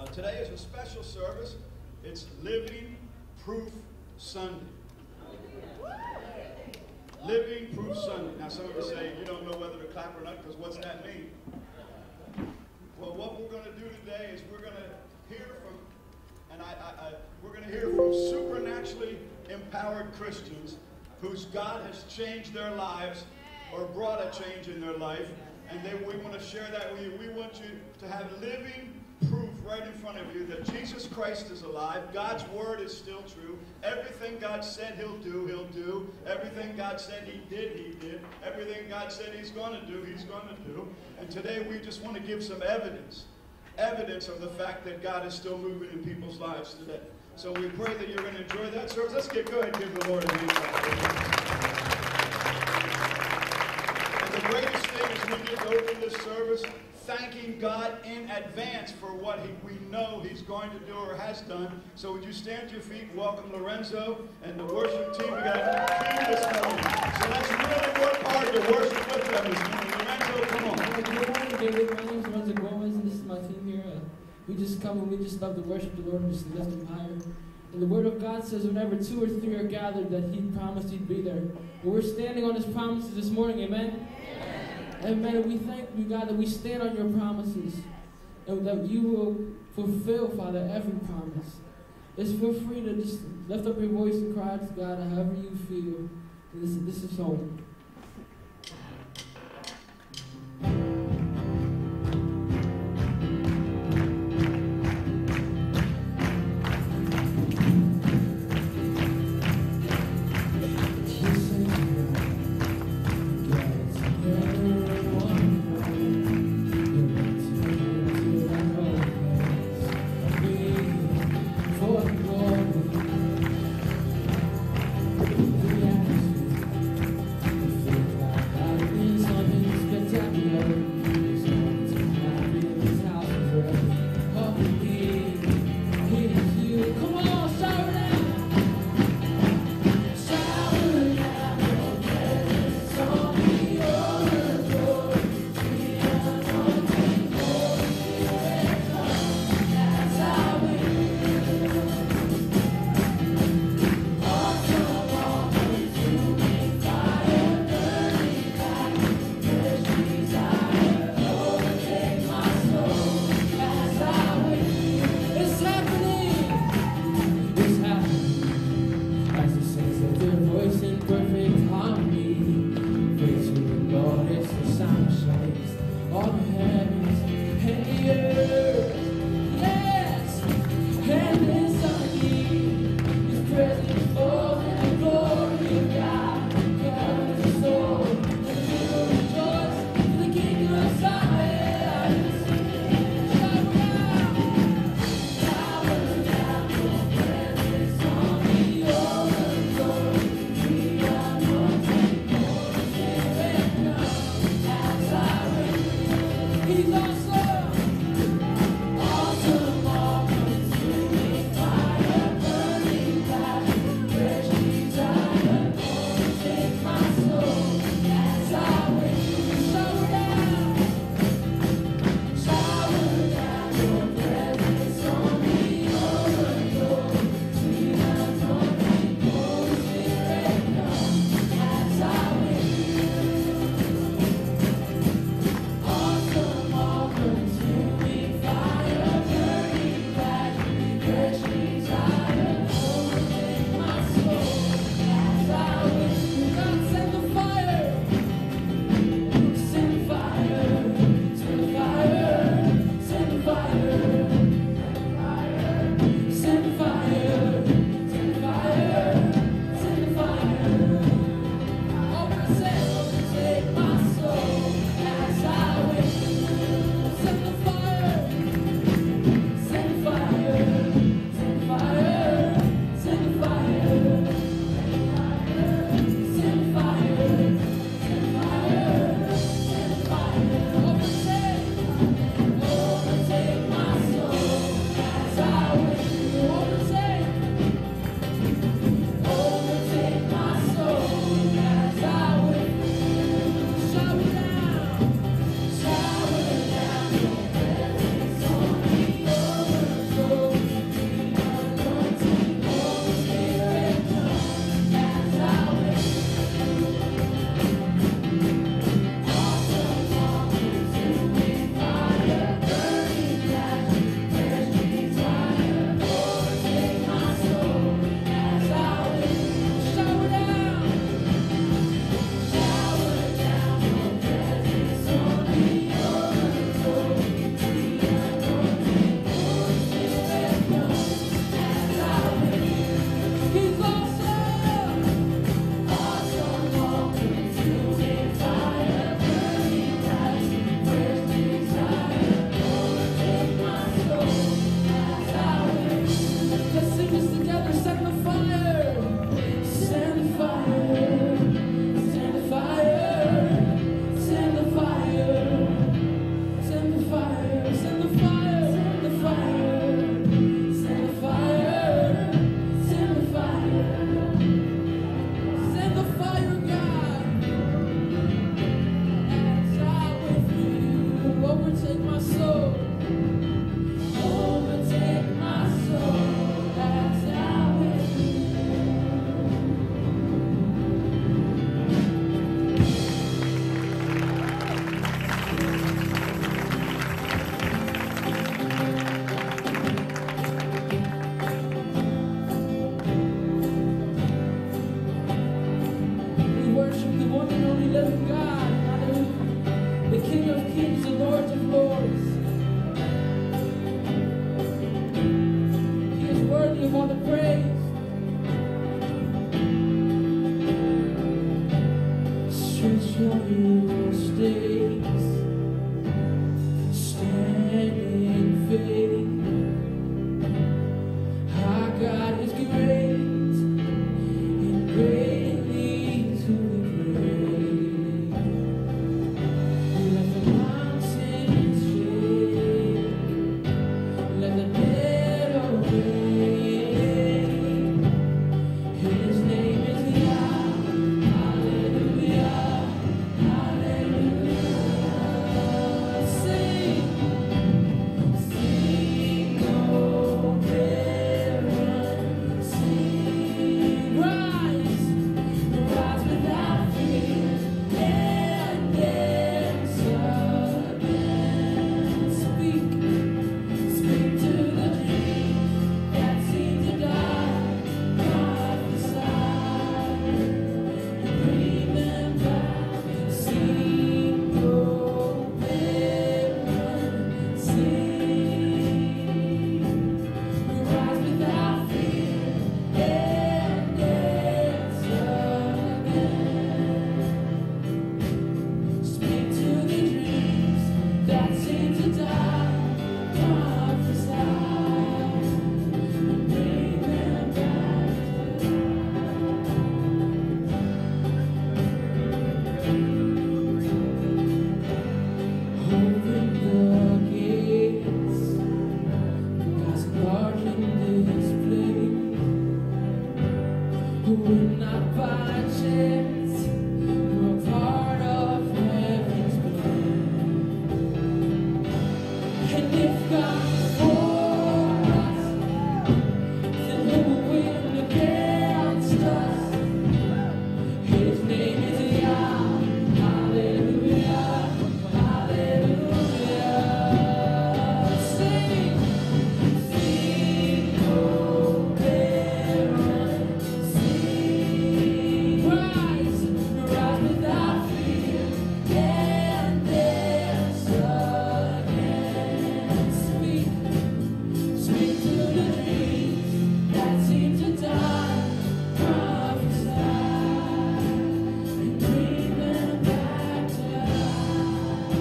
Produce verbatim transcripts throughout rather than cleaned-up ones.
Uh, today is a special service. It's Living Proof Sunday. Living Proof Sunday. Now some of you say you don't know whether to clap or not because what's that mean? Well, what we're going to do today is we're going to hear from, and I, I, I we're going to hear from supernaturally empowered Christians whose God has changed their lives or brought a change in their life, and they, we want to share that with you. We want you to have living proof right in front of you that Jesus Christ is alive. God's word is still true. Everything God said he'll do, he'll do. Everything God said he did, he did. Everything God said he's going to do, he's going to do. And today we just want to give some evidence. Evidence of the fact that God is still moving in people's lives today. So we pray that you're going to enjoy that service. Let's get, go ahead and give the Lord a hand. And the greatest thing is we get to open this service thanking God in advance for what he, we know he's going to do or has done. So would you stand to your feet and welcome Lorenzo and the worship team. We got a team this morning. So let's really work hard to worship with them this morning. Lorenzo, come on. Good morning, David. My name is Lorenzo Gomez, and this is my team here. Uh, we just come and we just love to worship the Lord and just lift him higher. And the word of God says whenever two or three are gathered that he promised he'd be there. And we're standing on his promises this morning, amen? Amen. And we thank you, God, that we stand on your promises and that you will fulfill, Father, every promise. It's feel free to just lift up your voice and cry to God however you feel. This, this is home. Yeah. him all the praise. Stretch your stays, stand in faith. Our God is great and greatly to be praised. Let the mountains shake, let the dead awake. His name is Yah. Hallelujah, hallelujah. Sing, sing, oh barren, sing. Rise, rise without fear, and dance again. Speak, speak to the dreams that seem to die. Prophesy, bring them back. Sing, oh barren, sing. Rise without fear and dance again. Speak to the dreams that seem to die. Prophesy, bring them back. Open the gates, God's large in this place. We're not by chance, we're a part of heaven's plan. And if God for us, then who will win against us? His name is Yah. Hallelujah, hallelujah. Sing, sing, oh barren, sing. Rise, rise without fear and dance again. Speak, speak to the dreams that seem to die. Prophesy and bring them back to life.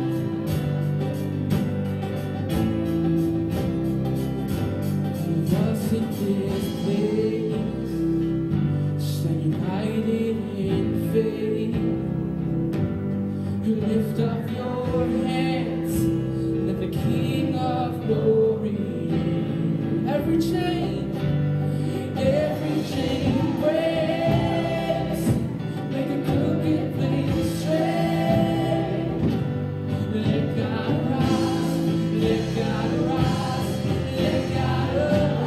With us in this place, stand united in faith. You lift up your hands, let the King of glory in. Every chain, every chain breaks. Make a crooked place straight. Let God rise, let God arise, let God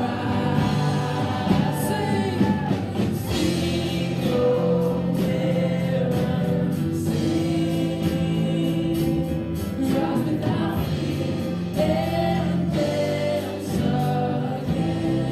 arise. Sing, sing, oh barren, sing. Rise without fear and dance again.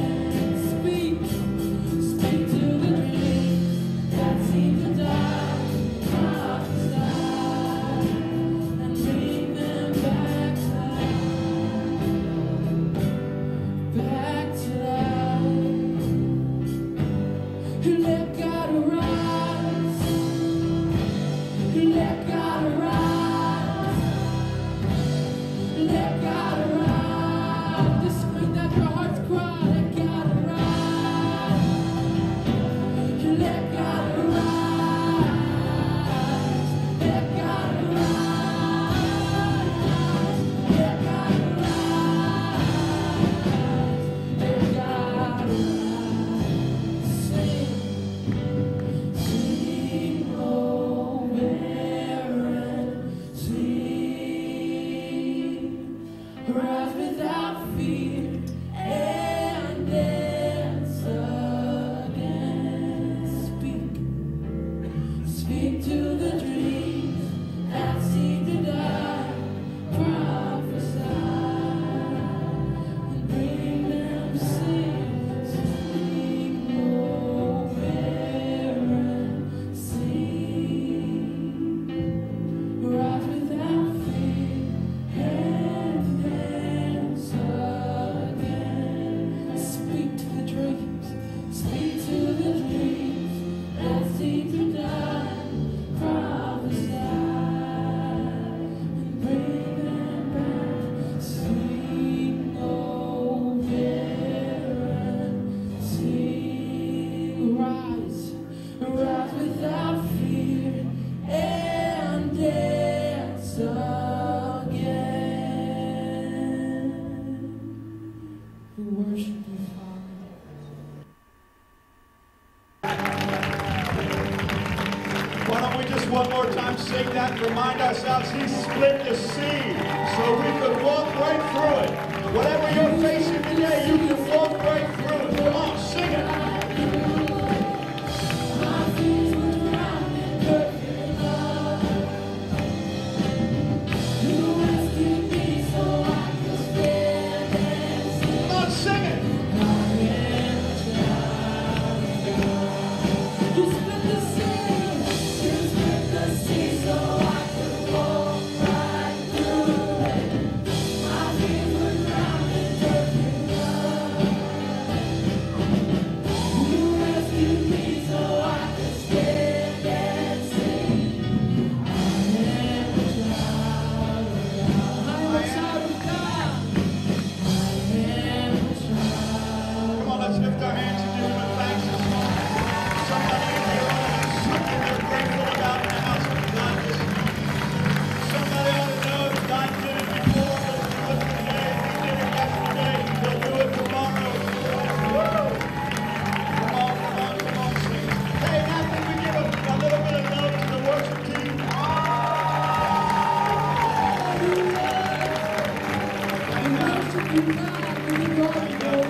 sing that, remind ourselves He split the sea so we could walk right through it. Whatever you're facing today, you can walk right through it. Come on, sing it. We worship you, God. We glorify you.